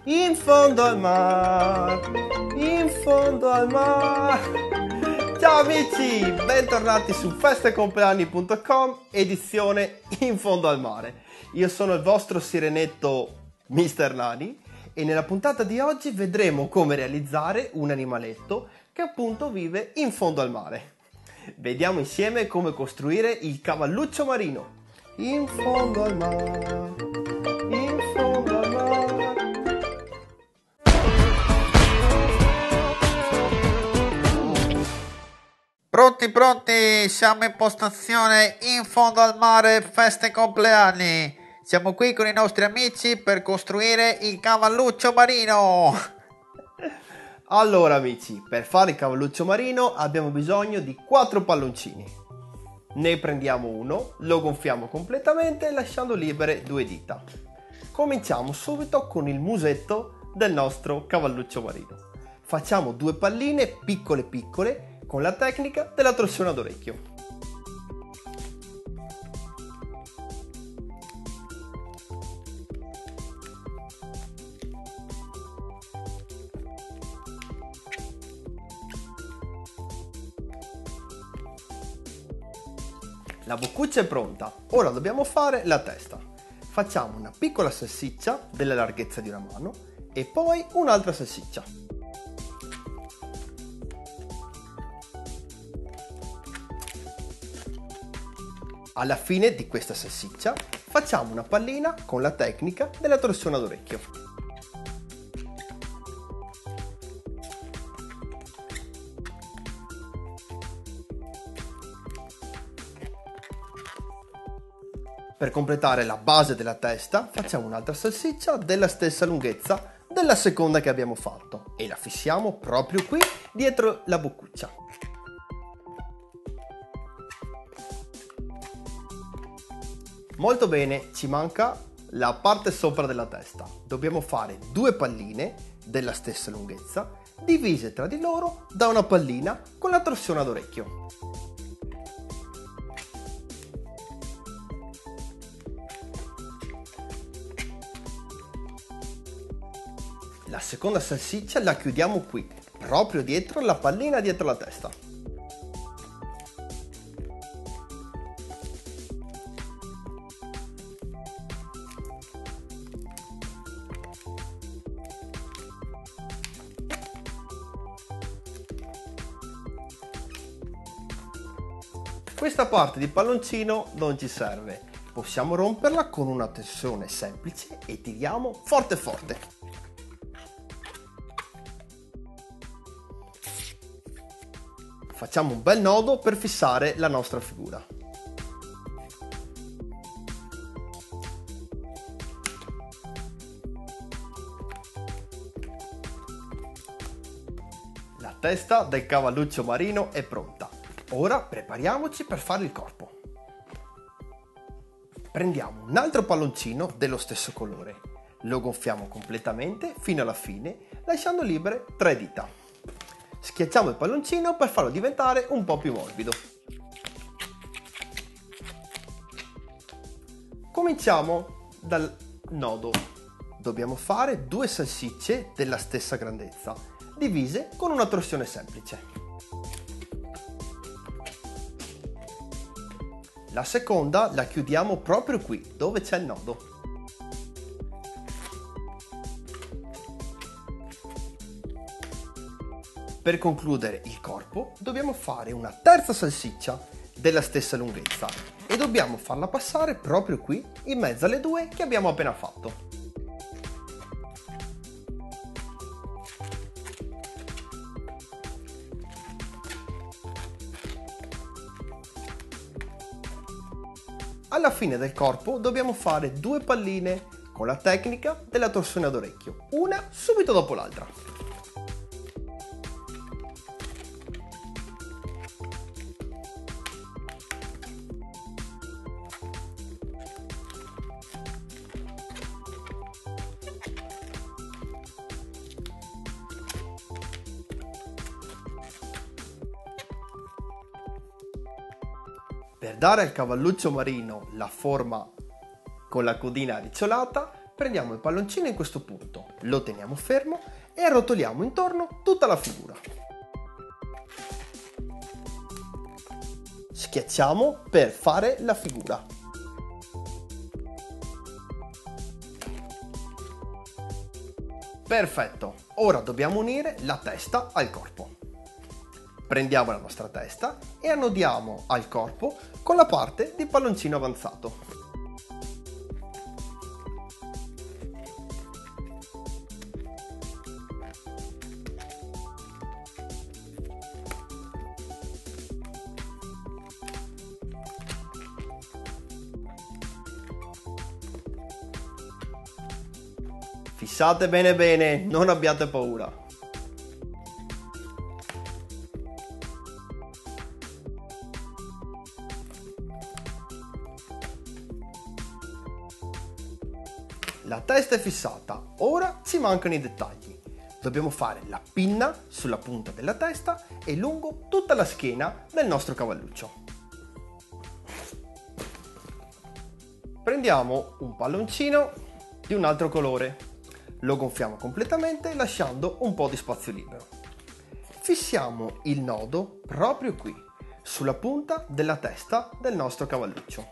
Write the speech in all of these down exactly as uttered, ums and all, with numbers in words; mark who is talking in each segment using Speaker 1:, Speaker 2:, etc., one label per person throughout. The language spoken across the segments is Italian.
Speaker 1: in fondo al mar, in fondo al mar. Ciao amici, bentornati su festecompleanni punto com, edizione in fondo al mare. Io sono il vostro sirenetto mister Nani e nella puntata di oggi vedremo come realizzare un animaletto che appunto vive in fondo al mare. Vediamo insieme come costruire il cavalluccio marino. In fondo al mare, in fondo al mare.
Speaker 2: Pronti, pronti, siamo in postazione in fondo al mare, feste compleanni. Siamo qui con i nostri amici per costruire il cavalluccio marino.
Speaker 1: Allora amici, per fare il cavalluccio marino abbiamo bisogno di quattro palloncini. Ne prendiamo uno, lo gonfiamo completamente lasciando libere due dita. Cominciamo subito con il musetto del nostro cavalluccio marino. Facciamo due palline piccole piccole con la tecnica della torsione ad orecchio. La boccuccia è pronta, ora dobbiamo fare la testa. Facciamo una piccola salsiccia della larghezza di una mano e poi un'altra salsiccia. Alla fine di questa salsiccia facciamo una pallina con la tecnica della torsione ad orecchio. Per completare la base della testa facciamo un'altra salsiccia della stessa lunghezza della seconda che abbiamo fatto e la fissiamo proprio qui dietro la boccuccia. Molto bene, ci manca la parte sopra della testa. Dobbiamo fare due palline della stessa lunghezza divise tra di loro da una pallina con la torsione ad orecchio. La seconda salsiccia la chiudiamo qui, proprio dietro la pallina dietro la testa. Questa parte di palloncino non ci serve, possiamo romperla con una torsione semplice e tiriamo forte forte. Facciamo un bel nodo per fissare la nostra figura. La testa del cavalluccio marino è pronta. Ora prepariamoci per fare il corpo. Prendiamo un altro palloncino dello stesso colore, lo gonfiamo completamente fino alla fine, lasciando libere tre dita. Schiacciamo il palloncino per farlo diventare un po' più morbido. Cominciamo dal nodo. Dobbiamo fare due salsicce della stessa grandezza, divise con una torsione semplice. La seconda la chiudiamo proprio qui, dove c'è il nodo. Per concludere il corpo dobbiamo fare una terza salsiccia della stessa lunghezza e dobbiamo farla passare proprio qui in mezzo alle due che abbiamo appena fatto. Alla fine del corpo dobbiamo fare due palline con la tecnica della torsione ad orecchio, una subito dopo l'altra. Per dare al cavalluccio marino la forma con la codina ricciolata, Prendiamo il palloncino in questo punto, lo teniamo fermo e arrotoliamo intorno tutta la figura. Schiacciamo per fare la figura. Perfetto, ora dobbiamo unire la testa al corpo. Prendiamo la nostra testa e annodiamo al corpo con la parte di palloncino avanzato. Fissate bene bene, non abbiate paura. La testa è fissata, ora ci mancano i dettagli. Dobbiamo fare la pinna sulla punta della testa e lungo tutta la schiena del nostro cavalluccio. Prendiamo un palloncino di un altro colore. Lo gonfiamo completamente lasciando un po' di spazio libero. Fissiamo il nodo proprio qui, sulla punta della testa del nostro cavalluccio.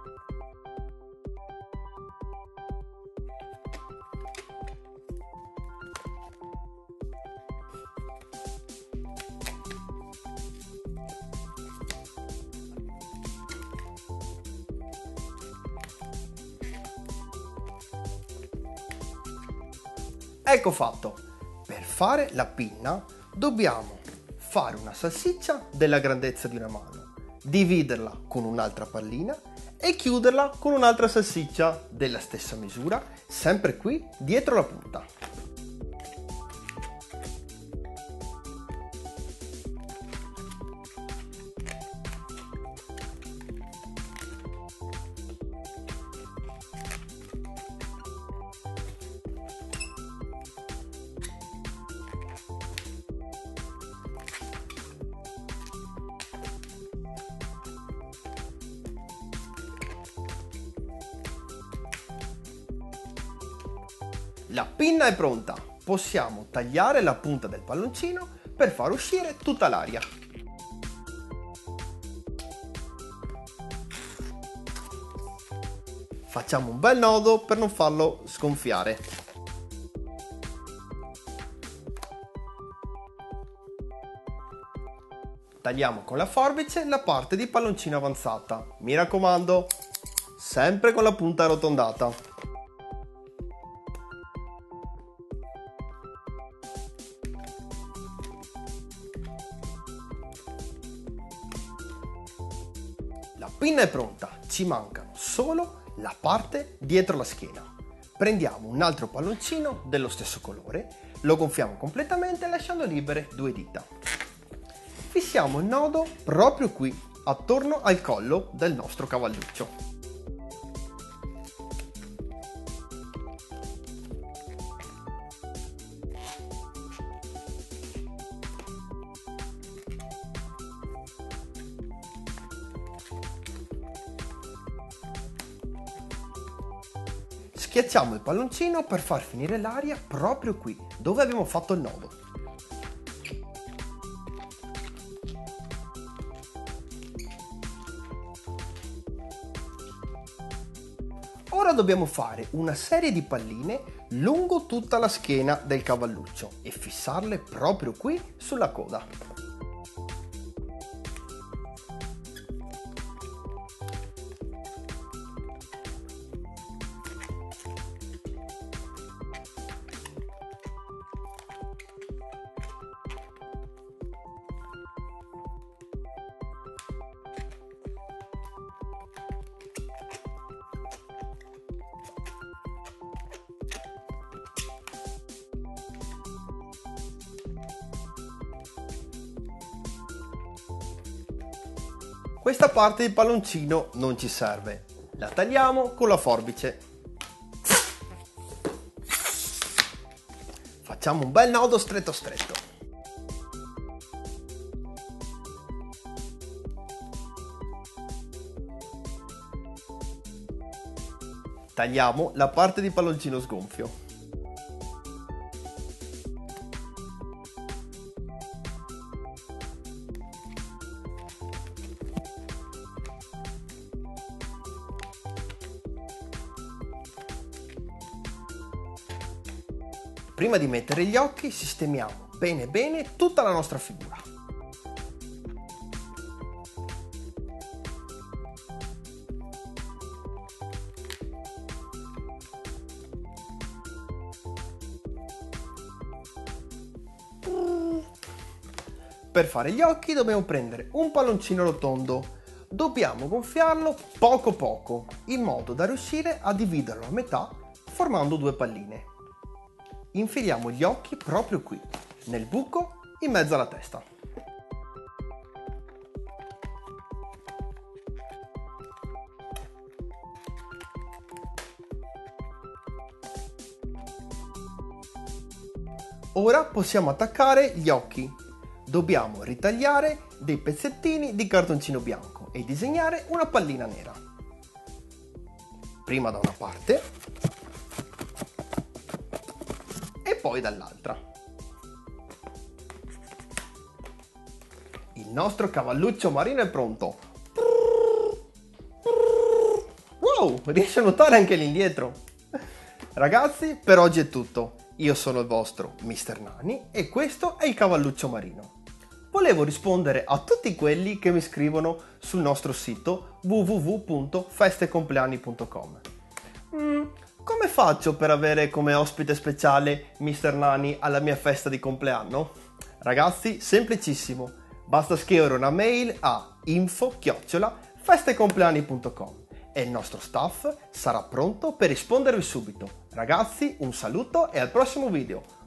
Speaker 1: Ecco fatto. Per fare la pinna dobbiamo fare una salsiccia della grandezza di una mano, dividerla con un'altra pallina e chiuderla con un'altra salsiccia della stessa misura, sempre qui dietro la punta. La pinna è pronta, possiamo tagliare la punta del palloncino per far uscire tutta l'aria. Facciamo un bel nodo per non farlo sgonfiare. Tagliamo con la forbice la parte di palloncino avanzata, mi raccomando, sempre con la punta arrotondata. La pinna è pronta, ci mancano solo la parte dietro la schiena. Prendiamo un altro palloncino dello stesso colore, lo gonfiamo completamente lasciando libere due dita. Fissiamo il nodo proprio qui, attorno al collo del nostro cavalluccio. Schiacciamo il palloncino per far finire l'aria proprio qui, dove abbiamo fatto il nodo. Ora dobbiamo fare una serie di palline lungo tutta la schiena del cavalluccio e fissarle proprio qui sulla coda. Questa parte di palloncino non ci serve, la tagliamo con la forbice. Facciamo un bel nodo stretto stretto. Tagliamo la parte di palloncino sgonfio. Prima di mettere gli occhi sistemiamo bene bene tutta la nostra figura. Per fare gli occhi dobbiamo prendere un palloncino rotondo, dobbiamo gonfiarlo poco poco, in modo da riuscire a dividerlo a metà formando due palline. Infiliamo gli occhi proprio qui, nel buco in mezzo alla testa. Ora possiamo attaccare gli occhi. Dobbiamo ritagliare dei pezzettini di cartoncino bianco e disegnare una pallina nera. Prima da una parte e poi dall'altra. Il nostro cavalluccio marino è pronto. Wow, riesce a nuotare anche l'indietro. Ragazzi, per oggi è tutto. Io sono il vostro mister Nani e questo è il cavalluccio marino. Volevo rispondere a tutti quelli che mi scrivono sul nostro sito w w w punto festecompleanni punto com. Mm, come faccio per avere come ospite speciale mister Nani alla mia festa di compleanno? Ragazzi, semplicissimo. Basta scrivere una mail a info chiocciola festecompleanni punto com e il nostro staff sarà pronto per rispondervi subito. Ragazzi, un saluto e al prossimo video.